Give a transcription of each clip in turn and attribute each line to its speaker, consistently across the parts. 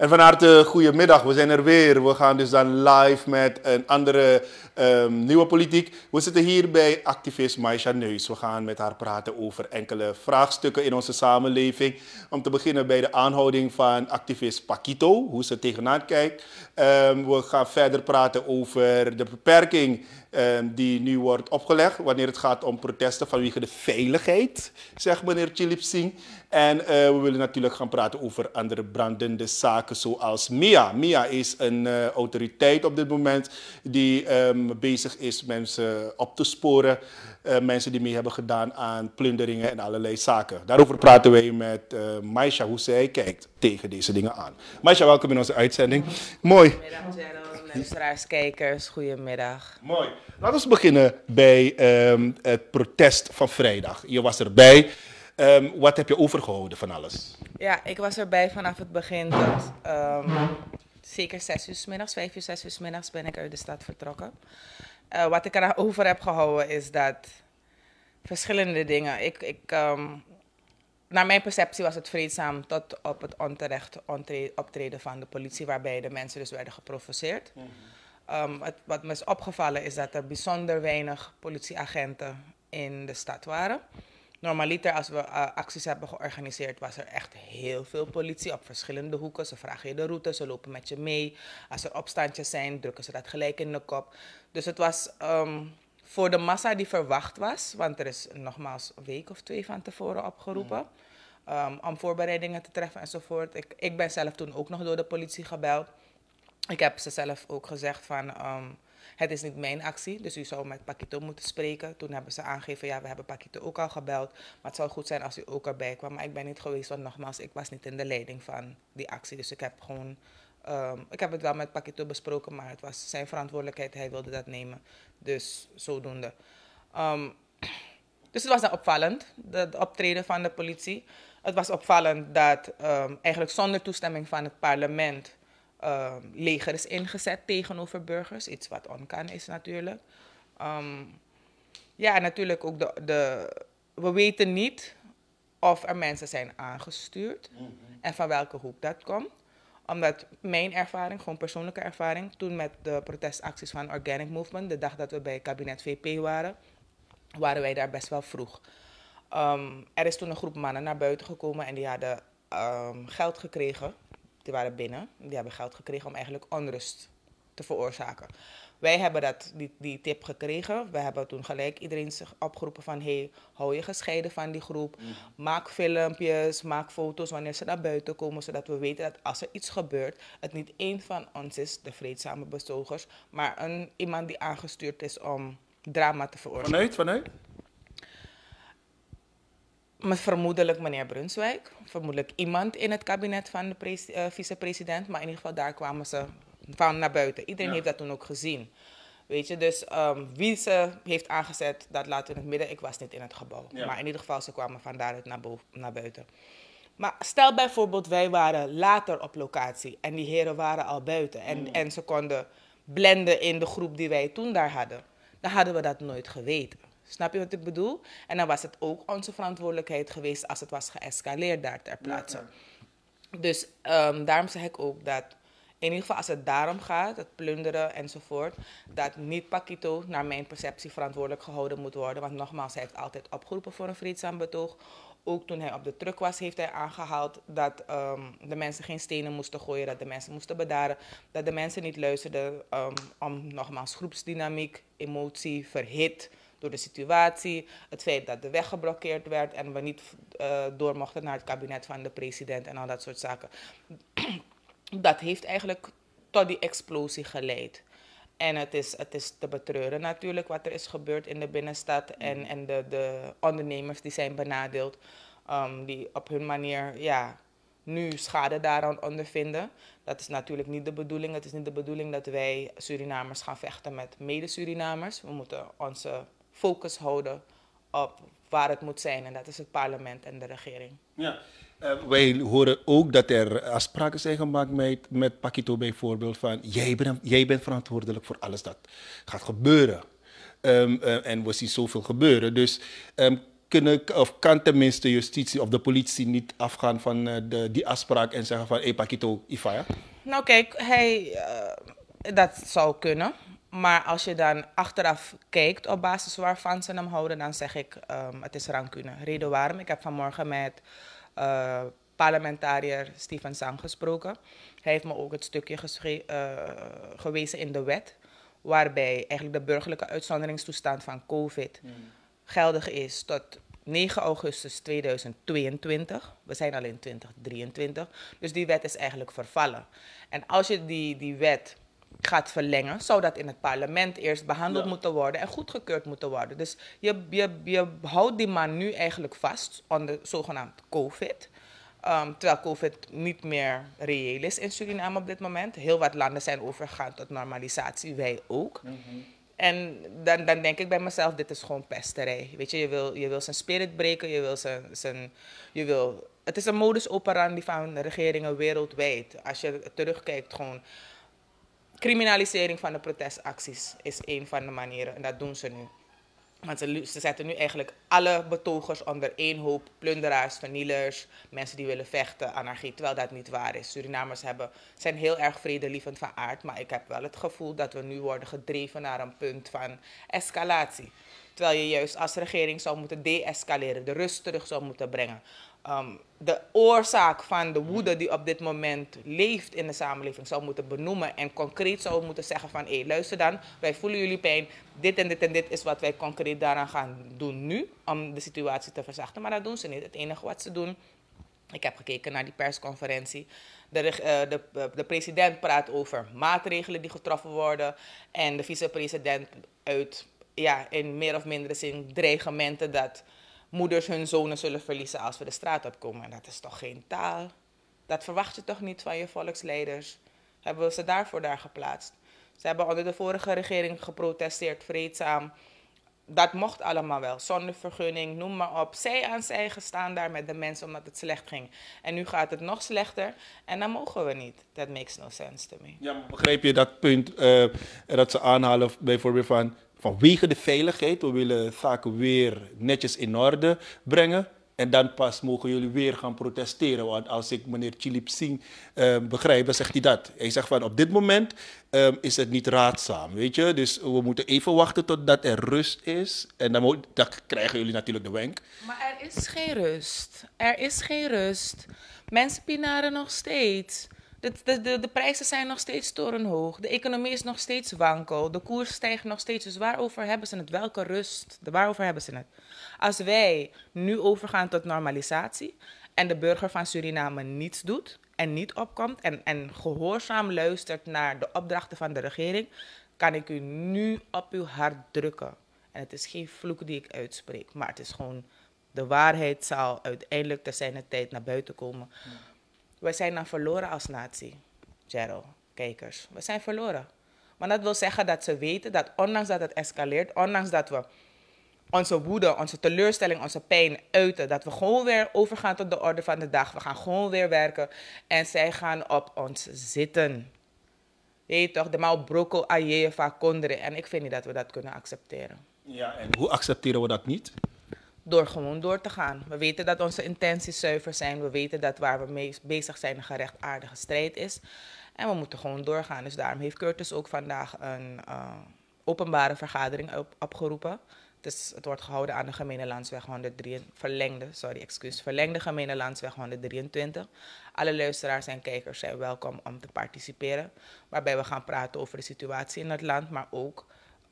Speaker 1: En van harte goedemiddag, we zijn er weer. We gaan dus dan live met een andere nieuwe politiek. We zitten hier bij activist Maisha Neus. We gaan met haar praten over enkele vraagstukken in onze samenleving. Om te beginnen bij de aanhouding van activist Paquito, hoe ze tegenaan kijkt. We gaan verder praten over de beperking die nu wordt opgelegd wanneer het gaat om protesten vanwege de veiligheid, zegt meneer Chilip Singh. En we willen natuurlijk gaan praten over andere brandende zaken zoals MIA. MIA is een autoriteit op dit moment die bezig is mensen op te sporen. Mensen die mee hebben gedaan aan plunderingen en allerlei zaken. Daarover praten wij met Maisha, hoe zij kijkt tegen deze dingen aan. Maisha, welkom in onze uitzending. Mooi.
Speaker 2: Goedemiddag Gerald, luisteraars, kijkers, goedemiddag.
Speaker 1: Mooi. Laten we beginnen bij het protest van vrijdag. Je was erbij. Wat heb je overgehouden van alles?
Speaker 2: Ja, ik was erbij vanaf het begin tot zeker 6 uur 's middags, 5 uur, 6 uur 's middags ben ik uit de stad vertrokken. Wat ik erover heb gehouden is dat verschillende dingen. Naar mijn perceptie was het vreedzaam tot op het onterecht optreden van de politie, waarbij de mensen dus werden geprovoceerd. Wat me is opgevallen is dat er bijzonder weinig politieagenten in de stad waren. Normaliter, als we acties hebben georganiseerd, was er echt heel veel politie op verschillende hoeken. Ze vragen je de route, ze lopen met je mee. Als er opstandjes zijn, drukken ze dat gelijk in de kop. Dus het was voor de massa die verwacht was, want er is nogmaals een week of 2 van tevoren opgeroepen, om voorbereidingen te treffen enzovoort. Ik ben zelf toen ook nog door de politie gebeld. Ik heb ze zelf ook gezegd van, het is niet mijn actie, dus u zou met Paquito moeten spreken. Toen hebben ze aangegeven, ja, we hebben Paquito ook al gebeld, maar het zou goed zijn als u ook erbij kwam. Maar ik ben niet geweest, want nogmaals, ik was niet in de leiding van die actie. Dus ik heb het wel met Paquito besproken, maar het was zijn verantwoordelijkheid, hij wilde dat nemen. Dus zodoende. Dus het was dan opvallend, de optreden van de politie. Het was opvallend dat eigenlijk zonder toestemming van het parlement leger is ingezet tegenover burgers. Iets wat onkan is natuurlijk. Ja, natuurlijk ook we weten niet of er mensen zijn aangestuurd en van welke hoek dat komt. Omdat mijn ervaring, gewoon persoonlijke ervaring, toen met de protestacties van Organic Movement, de dag dat we bij kabinet VP waren wij daar best wel vroeg. Er is toen een groep mannen naar buiten gekomen en die hadden geld gekregen. Die waren binnen, die hebben geld gekregen om eigenlijk onrust te veroorzaken. Wij hebben die tip gekregen. We hebben toen gelijk iedereen zich opgeroepen van, hey, hou je gescheiden van die groep. Maak filmpjes, maak foto's wanneer ze naar buiten komen, zodat we weten dat als er iets gebeurt, het niet één van ons is, de vreedzame betogers, maar iemand die aangestuurd is om drama te veroorzaken.
Speaker 1: Vanuit?
Speaker 2: Vermoedelijk meneer Brunswijk, vermoedelijk iemand in het kabinet van de vicepresident, maar in ieder geval daar kwamen ze van naar buiten. Iedereen heeft dat toen ook gezien. Weet je, dus wie ze heeft aangezet, dat laten we in het midden. Ik was niet in het gebouw, maar in ieder geval ze kwamen van daaruit naar buiten. Maar stel bijvoorbeeld wij waren later op locatie en die heren waren al buiten en ze konden blenden in de groep die wij toen daar hadden. Dan hadden we dat nooit geweten. Snap je wat ik bedoel? En dan was het ook onze verantwoordelijkheid geweest als het was geëscaleerd daar ter plaatse. Ja. Dus daarom zeg ik ook dat in ieder geval als het daarom gaat, het plunderen enzovoort, dat niet Paquito naar mijn perceptie verantwoordelijk gehouden moet worden. Want nogmaals, hij heeft altijd opgeroepen voor een vreedzaam betoog. Ook toen hij op de truck was, heeft hij aangehaald dat de mensen geen stenen moesten gooien, dat de mensen moesten bedaren, dat de mensen niet luisterden om nogmaals groepsdynamiek, emotie, verhit door de situatie, het feit dat de weg geblokkeerd werd en we niet door mochten naar het kabinet van de president en al dat soort zaken. Dat heeft eigenlijk tot die explosie geleid. En het is te betreuren natuurlijk wat er is gebeurd in de binnenstad en de ondernemers die zijn benadeeld, die op hun manier nu schade daaraan ondervinden. Dat is natuurlijk niet de bedoeling. Het is niet de bedoeling dat wij Surinamers gaan vechten met mede-Surinamers. We moeten onze focus houden op waar het moet zijn en dat is het parlement en de regering.
Speaker 1: Ja. Wij horen ook dat er afspraken zijn gemaakt met Paquito bijvoorbeeld van jij bent verantwoordelijk voor alles dat gaat gebeuren. En we zien zoveel gebeuren. Dus of kan tenminste justitie of de politie niet afgaan van die afspraak en zeggen van, hey, Pakito, Ifaya?
Speaker 2: Nou kijk, dat zou kunnen. Maar als je dan achteraf kijkt op basis waarvan ze hem houden, dan zeg ik, het is rancune. Reden waarom? Ik heb vanmorgen met parlementariër Stephen Sang gesproken. Hij heeft me ook het stukje gewezen in de wet, waarbij eigenlijk de burgerlijke uitzonderingstoestand van COVID geldig is tot 9 augustus 2022. We zijn al in 2023. Dus die wet is eigenlijk vervallen. En als je die wet gaat verlengen, zou dat in het parlement eerst behandeld moeten worden en goedgekeurd moeten worden. Dus je houdt die man nu eigenlijk vast onder zogenaamd COVID. Terwijl COVID niet meer reëel is in Suriname op dit moment. Heel wat landen zijn overgegaan tot normalisatie, wij ook. En dan denk ik bij mezelf, dit is gewoon pesterij. Weet je, je wil zijn spirit breken, het is een modus operandi van regeringen wereldwijd. Als je terugkijkt, gewoon criminalisering van de protestacties is een van de manieren. En dat doen ze nu. Want ze zetten nu eigenlijk alle betogers onder één hoop. Plunderaars, vernielers, mensen die willen vechten, anarchie. Terwijl dat niet waar is. Surinamers zijn heel erg vredelievend van aard. Maar ik heb wel het gevoel dat we nu worden gedreven naar een punt van escalatie. Terwijl je juist als regering zou moeten de-escaleren. De rust terug zou moeten brengen. De oorzaak van de woede die op dit moment leeft in de samenleving zou moeten benoemen en concreet zou moeten zeggen van hé, luister dan, wij voelen jullie pijn, dit en dit en dit is wat wij concreet daaraan gaan doen nu om de situatie te verzachten, maar dat doen ze niet. Het enige wat ze doen, ik heb gekeken naar die persconferentie, de president praat over maatregelen die getroffen worden en de vicepresident uit, in meer of mindere zin dreigementen dat moeders hun zonen zullen verliezen als we de straat opkomen. En dat is toch geen taal? Dat verwacht je toch niet van je volksleiders? Hebben we ze daarvoor daar geplaatst? Ze hebben onder de vorige regering geprotesteerd, vreedzaam. Dat mocht allemaal wel, zonder vergunning, noem maar op. Zij aan zij gestaan daar met de mensen omdat het slecht ging. En nu gaat het nog slechter en dan mogen we niet. That makes no sense to me.
Speaker 1: Ja, maar begrijp je dat punt dat ze aanhalen bijvoorbeeld vanwege de veiligheid, we willen zaken weer netjes in orde brengen. En dan pas mogen jullie weer gaan protesteren. Want als ik meneer Chilip Singh begrijp, dan zegt hij dat. Hij zegt van op dit moment is het niet raadzaam, weet je. Dus we moeten even wachten totdat er rust is. En dan krijgen jullie natuurlijk de wenk.
Speaker 2: Maar er is geen rust. Er is geen rust. Mensen pinaren nog steeds. De prijzen zijn nog steeds torenhoog. De economie is nog steeds wankel. De koers stijgt nog steeds. Dus waarover hebben ze het? Welke rust? Waarover hebben ze het? Als wij nu overgaan tot normalisatie en de burger van Suriname niets doet en niet opkomt en gehoorzaam luistert naar de opdrachten van de regering, kan ik u nu op uw hart drukken. En het is geen vloek die ik uitspreek, maar het is gewoon de waarheid zal uiteindelijk ter zijner tijd naar buiten komen. Wij zijn dan verloren als natie, Gerald, kijkers. We zijn verloren. Maar dat wil zeggen dat ze weten dat ondanks dat het escaleert, ondanks dat we onze woede, onze teleurstelling, onze pijn uiten, dat we gewoon weer overgaan tot de orde van de dag. We gaan gewoon weer werken en zij gaan op ons zitten. Je weet toch, de mau broko aje va kondre. En ik vind niet dat we dat kunnen accepteren.
Speaker 1: Ja, en hoe accepteren we dat niet?
Speaker 2: Door gewoon door te gaan. We weten dat onze intenties zuiver zijn. We weten dat waar we mee bezig zijn een gerechtvaardige strijd is. En we moeten gewoon doorgaan. Dus daarom heeft Curtis ook vandaag een openbare vergadering opgeroepen. Dus het wordt gehouden aan de Gemene Landsweg 103, verlengde Gemene Landsweg 123. Alle luisteraars en kijkers zijn welkom om te participeren. Waarbij we gaan praten over de situatie in het land, maar ook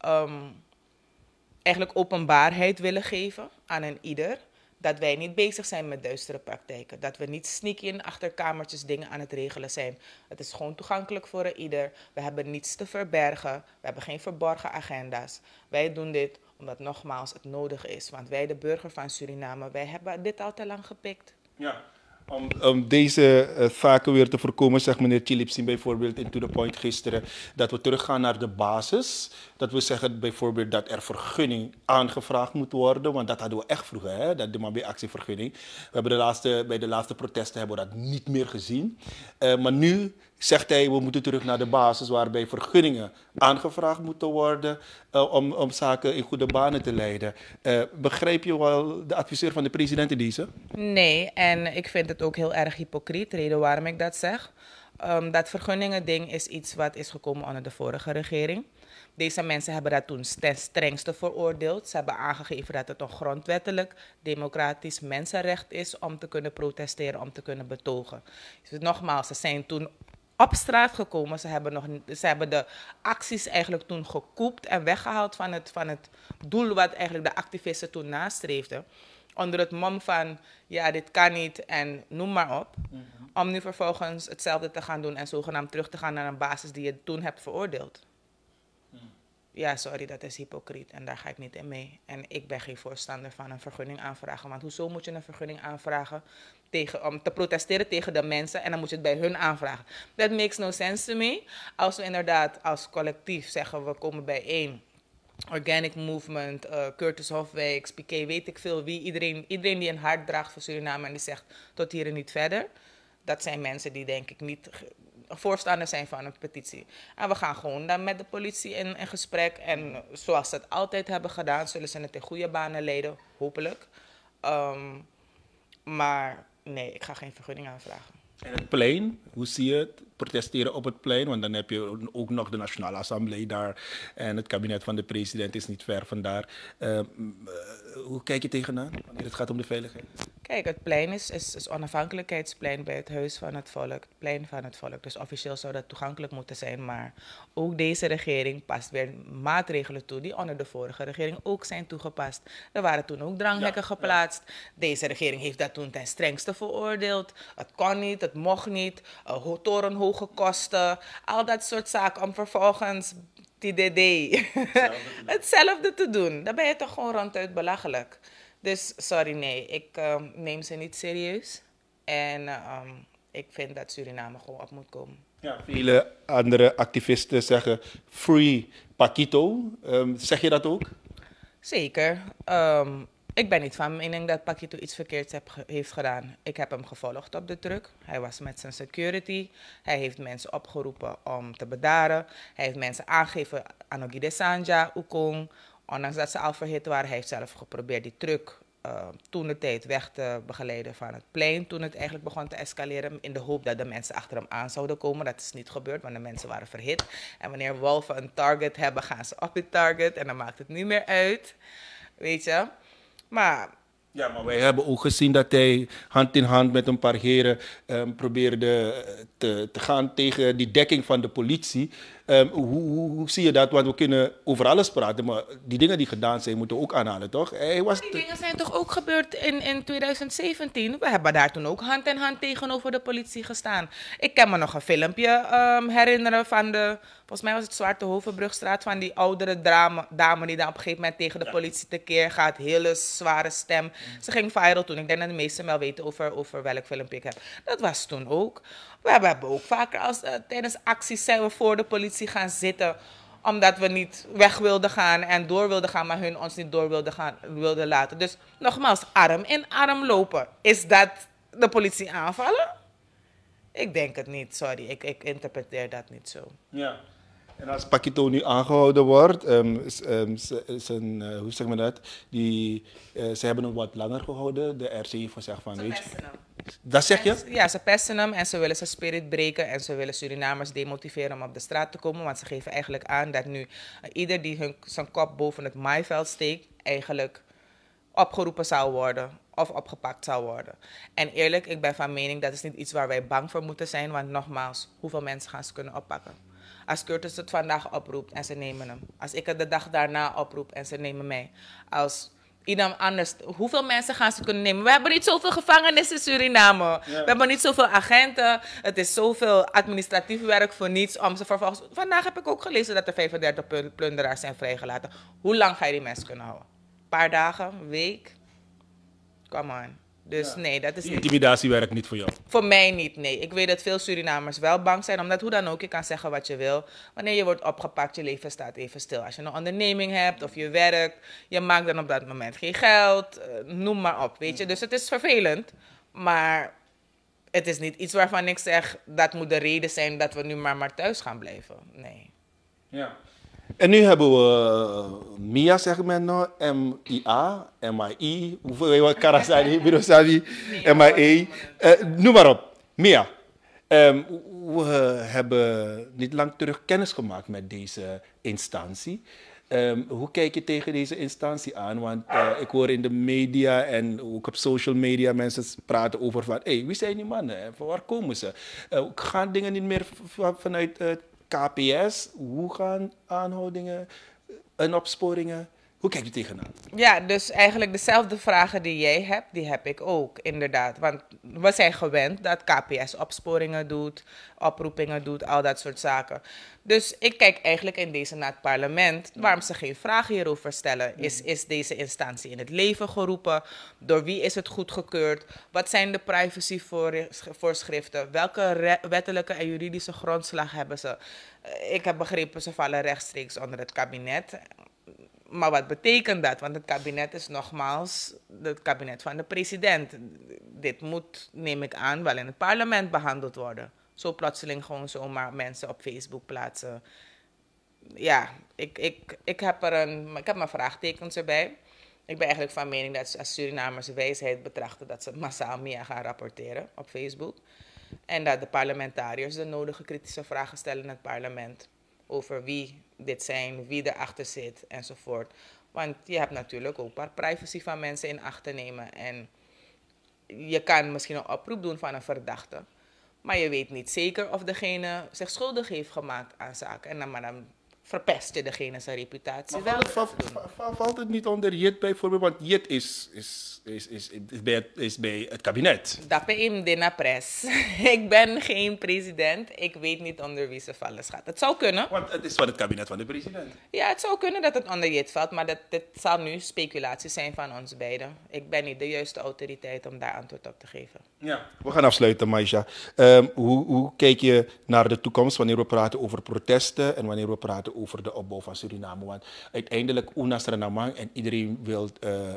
Speaker 2: eigenlijk openbaarheid willen geven aan een ieder. Dat wij niet bezig zijn met duistere praktijken. Dat we niet sneaky in achterkamertjes dingen aan het regelen zijn. Het is gewoon toegankelijk voor een ieder. We hebben niets te verbergen. We hebben geen verborgen agenda's. Wij doen dit omdat nogmaals het nodig is. Want wij, de burger van Suriname, wij hebben dit al te lang gepikt.
Speaker 1: Ja. Om deze zaken weer te voorkomen, zegt meneer Chilip Singh bijvoorbeeld in To The Point gisteren, dat we teruggaan naar de basis. Dat we zeggen bijvoorbeeld dat er vergunning aangevraagd moet worden, want dat hadden we echt vroeger, hè? Dat de Mabé-actievergunning. We hebben bij de laatste protesten hebben we dat niet meer gezien. Maar nu zegt hij, we moeten terug naar de basis waarbij vergunningen aangevraagd moeten worden om zaken in goede banen te leiden. Begrijp je wel de adviseur van de president in deze?
Speaker 2: Nee, en ik vind het ook heel erg hypocriet, reden waarom ik dat zeg. Dat vergunningen-ding is iets wat is gekomen onder de vorige regering. Deze mensen hebben dat toen ten strengste veroordeeld. Ze hebben aangegeven dat het een grondwettelijk, democratisch mensenrecht is om te kunnen protesteren, om te kunnen betogen. Dus nogmaals, ze zijn toen op straat gekomen. Ze hebben de acties eigenlijk toen gekoept en weggehaald van het doel wat eigenlijk de activisten toen nastreefden. Onder het mom van, ja, dit kan niet en noem maar op. Om nu vervolgens hetzelfde te gaan doen en zogenaamd terug te gaan naar een basis die je toen hebt veroordeeld. Ja, sorry, dat is hypocriet en daar ga ik niet in mee. En ik ben geen voorstander van een vergunning aanvragen. Want hoezo moet je een vergunning aanvragen om te protesteren tegen de mensen en dan moet je het bij hun aanvragen? That makes no sense to me. Als we inderdaad als collectief zeggen we komen bijeen, Organic Movement, Curtis Hofwijks, Piqué, weet ik veel wie, iedereen die een hart draagt voor Suriname en die zegt tot hier en niet verder. Dat zijn mensen die denk ik niet voorstander zijn van een petitie. En we gaan gewoon dan met de politie in gesprek. En zoals ze het altijd hebben gedaan, zullen ze het in goede banen leiden, hopelijk. Maar nee, ik ga geen vergunning aanvragen.
Speaker 1: En het plein, hoe zie je het? Protesteren op het plein, want dan heb je ook nog de Nationale Assemblée daar. En het kabinet van de president is niet ver vandaar. Hoe kijk je tegenaan wanneer het gaat om de veiligheid?
Speaker 2: Kijk, het plein is onafhankelijkheidsplein bij het Huis van het Volk, het plein van het volk. Dus officieel zou dat toegankelijk moeten zijn. Maar ook deze regering past weer maatregelen toe die onder de vorige regering ook zijn toegepast. Er waren toen ook dranghekken geplaatst. Deze regering heeft dat toen ten strengste veroordeeld. Het kon niet, het mocht niet, torenhoge kosten, al dat soort zaken om vervolgens hetzelfde te doen. Dan ben je toch gewoon ronduit belachelijk. Dus sorry, nee, ik neem ze niet serieus. En ik vind dat Suriname gewoon op moet komen.
Speaker 1: Ja, vele andere activisten zeggen free Paquito. Zeg je dat ook?
Speaker 2: Zeker. Ik ben niet van mening dat Paquito iets verkeerds heeft gedaan. Ik heb hem gevolgd op de truck. Hij was met zijn security. Hij heeft mensen opgeroepen om te bedaren. Hij heeft mensen aangegeven aan Ogide Sanja, Oekong. Ondanks dat ze al verhit waren, hij heeft zelf geprobeerd die truck toen de tijd weg te begeleiden van het plein. Toen het eigenlijk begon te escaleren in de hoop dat de mensen achter hem aan zouden komen. Dat is niet gebeurd, want de mensen waren verhit. En wanneer wolven een target hebben, gaan ze op die target. En dan maakt het niet meer uit. Weet je? Maar
Speaker 1: wij hebben ook gezien dat hij hand in hand met een paar heren probeerde te gaan tegen die dekking van de politie. Hoe zie je dat? Want we kunnen over alles praten, maar die dingen die gedaan zijn moeten we ook aanhalen, toch?
Speaker 2: Die dingen zijn toch ook gebeurd in 2017? We hebben daar toen ook hand in hand tegenover de politie gestaan. Ik kan me nog een filmpje herinneren van volgens mij was het Zwarte Hovenbrugstraat, van die oudere dame die dan op een gegeven moment tegen de politie tekeer gaat. Hele zware stem. Ze ging viral toen. Ik denk dat de meesten wel weten over welk filmpje ik heb. Dat was toen ook. We hebben ook vaker tijdens acties zijn we voor de politie gaan zitten, omdat we niet weg wilden gaan en door wilden gaan, maar hun ons niet door wilden laten. Dus nogmaals, arm in arm lopen. Is dat de politie aanvallen? Ik denk het niet, sorry. Ik interpreteer dat niet zo.
Speaker 1: Ja. En als Paquito nu aangehouden wordt, hoe zeg maar dat? Ze hebben hem wat langer gehouden. De RC heeft gezegd van, weet je. Dat zeg je?
Speaker 2: Ja, ze pesten hem en ze willen zijn spirit breken en ze willen Surinamers demotiveren om op de straat te komen. Want ze geven eigenlijk aan dat nu ieder die zijn kop boven het maaiveld steekt, eigenlijk opgeroepen zou worden of opgepakt zou worden. En eerlijk, ik ben van mening dat is niet iets waar wij bang voor moeten zijn. Want nogmaals, hoeveel mensen gaan ze kunnen oppakken? Als Curtis het vandaag oproept en ze nemen hem. Als ik het de dag daarna oproep en ze nemen mij. Als iemand anders, hoeveel mensen gaan ze kunnen nemen? We hebben niet zoveel gevangenissen in Suriname. Ja. We hebben niet zoveel agenten. Het is zoveel administratief werk voor niets om ze vervolgens. Vandaag heb ik ook gelezen dat er 35 plunderaars zijn vrijgelaten. Hoe lang ga je die mensen kunnen houden? Een paar dagen, een week? Come on. Dus nee, dat is niet.
Speaker 1: Intimidatie werkt niet voor jou?
Speaker 2: Voor mij niet, nee. Ik weet dat veel Surinamers wel bang zijn, omdat hoe dan ook, je kan zeggen wat je wil. Wanneer je wordt opgepakt, je leven staat even stil. Als je een onderneming hebt of je werkt, je maakt dan op dat moment geen geld, noem maar op, weet je. Dus het is vervelend, maar het is niet iets waarvan ik zeg, dat moet de reden zijn dat we nu maar thuis gaan blijven. Nee.
Speaker 1: Ja. En nu hebben we MIA, zeg maar nou, MIA, MII, hoeveel Karasani, Birosabi, MIA, noem maar op, MIA. We hebben niet lang terug kennis gemaakt met deze instantie. Hoe kijk je tegen deze instantie aan? Want ik hoor in de media en ook op social media mensen praten over van, hey, wie zijn die mannen? Van waar komen ze? Gaan dingen niet meer vanuit KPS? Hoe gaan aanhoudingen en opsporingen? Hoe kijk je tegenaan?
Speaker 2: Ja, dus eigenlijk dezelfde vragen die jij hebt, die heb ik ook, inderdaad. Want we zijn gewend dat KPS opsporingen doet, oproepingen doet, al dat soort zaken. Dus ik kijk eigenlijk in deze naar het parlement, waarom ze geen vragen hierover stellen. Is deze instantie in het leven geroepen? Door wie is het goedgekeurd? Wat zijn de privacyvoorschriften? Welke wettelijke en juridische grondslag hebben ze? Ik heb begrepen, ze vallen rechtstreeks onder het kabinet. Maar wat betekent dat? Want het kabinet is nogmaals het kabinet van de president. Dit moet, neem ik aan, wel in het parlement behandeld worden. Zo plotseling gewoon zomaar mensen op Facebook plaatsen. Ja, ik heb mijn vraagtekens erbij. Ik ben eigenlijk van mening dat ze als Surinamers wijsheid betrachten dat ze massaal meer gaan rapporteren op Facebook. En dat de parlementariërs de nodige kritische vragen stellen in het parlement. Over wie dit zijn, wie erachter zit enzovoort. Want je hebt natuurlijk ook maar privacy van mensen in acht te nemen. En je kan misschien een oproep doen van een verdachte. Maar je weet niet zeker of degene zich schuldig heeft gemaakt aan zaken. En dan verpest je degene zijn reputatie wel.
Speaker 1: Valt het niet onder JIT bijvoorbeeld? Want JIT is bij het kabinet.
Speaker 2: Dat ben ik de pres. Ik ben geen president. Ik weet niet onder wie ze vallen gaat. Het zou kunnen.
Speaker 1: Want het is van het kabinet van de president.
Speaker 2: Ja, het zou kunnen dat het onder JIT valt. Maar dit zal nu speculatie zijn van ons beiden. Ik ben niet de juiste autoriteit om daar antwoord op te geven.
Speaker 1: Ja. We gaan afsluiten, Maisha. Hoe kijk je naar de toekomst wanneer we praten over protesten en wanneer we praten over de opbouw van Suriname? Want uiteindelijk, Unas Renamang en iedereen wil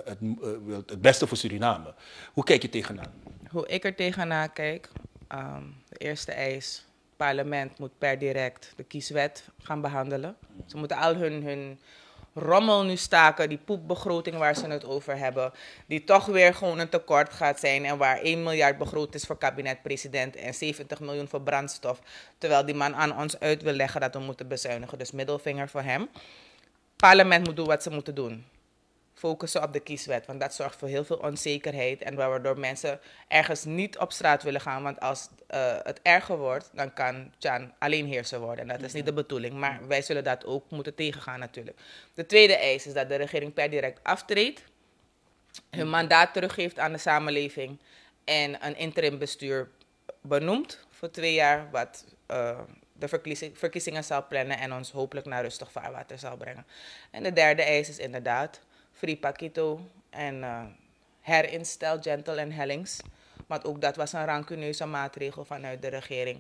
Speaker 1: het beste voor Suriname. Hoe kijk je tegenaan?
Speaker 2: Hoe ik er tegenaan kijk, de eerste eis, het parlement moet per direct de kieswet gaan behandelen. Ze moeten al hun rommel nu staken, die poepbegroting waar ze het over hebben, die toch weer gewoon een tekort gaat zijn en waar 1 miljard begroot is voor kabinet-president en 70 miljoen voor brandstof, terwijl die man aan ons uit wil leggen dat we moeten bezuinigen. Dus middelvinger voor hem. Het parlement moet doen wat ze moeten doen. Focussen op de kieswet, want dat zorgt voor heel veel onzekerheid en waardoor mensen ergens niet op straat willen gaan, want als het erger wordt, dan kan Chan alleenheerser worden en dat is niet de bedoeling, maar wij zullen dat ook moeten tegengaan natuurlijk. De tweede eis is dat de regering per direct aftreedt, hun mandaat teruggeeft aan de samenleving en een interim bestuur benoemt voor 2 jaar, wat de verkiezingen zal plannen en ons hopelijk naar rustig vaarwater zal brengen. En de derde eis is inderdaad Free Pakito en herinstel Gentle en Hellings. Want ook dat was een rancuneuze maatregel vanuit de regering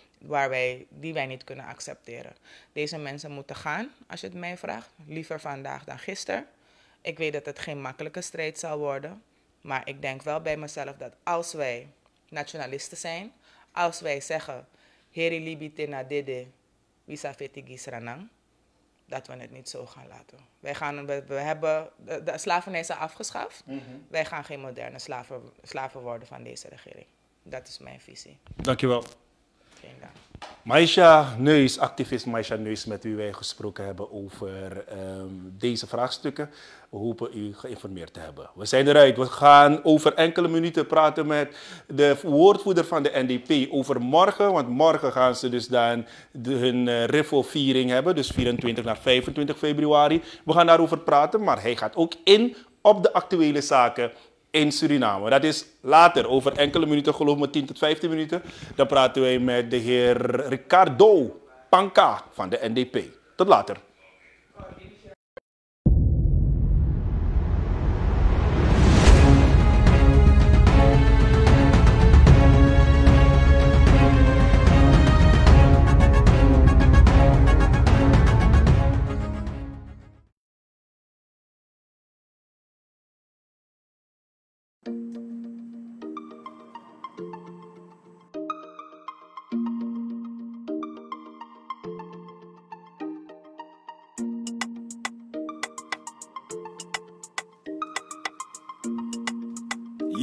Speaker 2: die wij niet kunnen accepteren. Deze mensen moeten gaan, als je het mij vraagt. Liever vandaag dan gisteren. Ik weet dat het geen makkelijke strijd zal worden. Maar ik denk wel bij mezelf dat als wij nationalisten zijn, als wij zeggen, Heri Libite na dede, Wisa Fetigis Ranang, dat we het niet zo gaan laten. We hebben de slavernij is afgeschaft. Wij gaan geen moderne slaven worden van deze regering. Dat is mijn visie.
Speaker 1: Dankjewel.
Speaker 2: Geen dank.
Speaker 1: Maisha Neus, activist Maisha Neus, met wie wij gesproken hebben over deze vraagstukken. We hopen u geïnformeerd te hebben. We zijn eruit. We gaan over enkele minuten praten met de woordvoerder van de NDP over morgen. Want morgen gaan ze dus dan hun RIFO-viering hebben. Dus 24 naar 25 februari. We gaan daarover praten, maar hij gaat ook in op de actuele zaken in Suriname. Dat is later, over enkele minuten, geloof me 10 tot 15 minuten. Dan praten wij met de heer Ricardo Panca van de NDP. Tot later.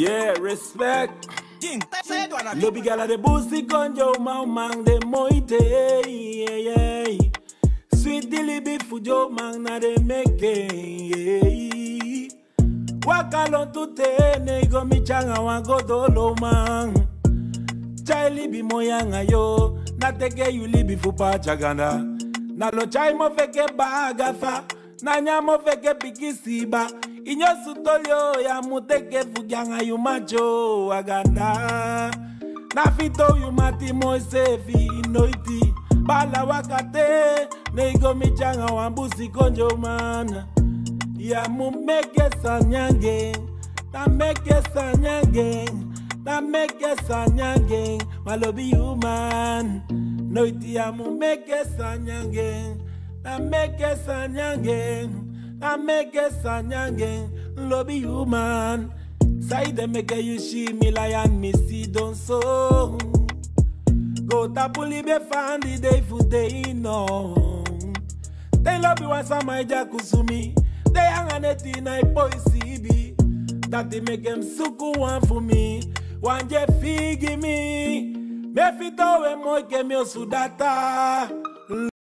Speaker 3: Yeah, respect. Lobby gala de busi konjo mau mang de moite. Yeah. Sweet dilibi fujo mang na de meke. Wakalon tute nego mi changa wango dolo mang. Chai libi moyanga yo. Na teke you libi fupa chaganda. Na lo chai mo feke bagafa. Na nyamo feke pikisiba. Inyo sutolio ya muteke fugyanga yu macho aganda. Na fito yu mati moisefi inoiti. Bala wakate nego michanga wambusi konjo man. Ya mumeke sanyange. Na meke sanyange. Na meke sanyange. Malobi human. Noiti ya mumeke sanyange. Na meke sanyange. I make a sanyange, lobby human. Side them make you see me lion, me see don't so. Go tapuli be fan the day for day no. They lobby was a my jakusumi. They hang on it in a boy CB. That they make them suku one for me. One je figi me. Me fito we mo ke mi osudata.